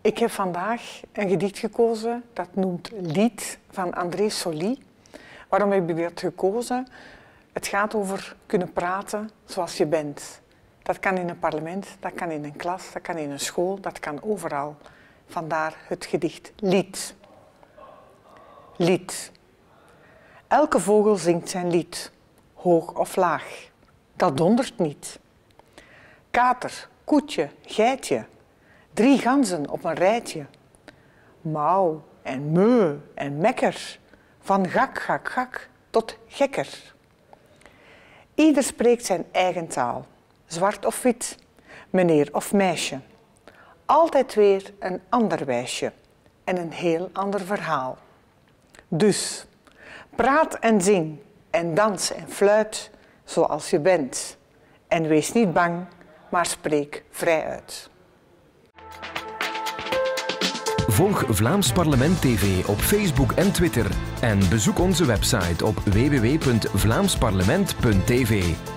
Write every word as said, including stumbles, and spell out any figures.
Ik heb vandaag een gedicht gekozen dat noemt Lied van André Soli. Waarom heb ik dat gekozen? Het gaat over kunnen praten zoals je bent. Dat kan in een parlement, dat kan in een klas, dat kan in een school, dat kan overal. Vandaar het gedicht Lied. Lied. Elke vogel zingt zijn lied, hoog of laag. Dat dondert niet. Kater, koetje, geitje, drie ganzen op een rijtje. Mauw en meu en mekker, van gak, gak, gak tot gekker. Ieder spreekt zijn eigen taal, zwart of wit, meneer of meisje. Altijd weer een ander wijsje en een heel ander verhaal. Dus, praat en zing en dans en fluit zoals je bent. En wees niet bang, maar spreek vrij uit. Volg Vlaams Parlement T V op Facebook en Twitter en bezoek onze website op w w w punt vlaams parlement punt t v.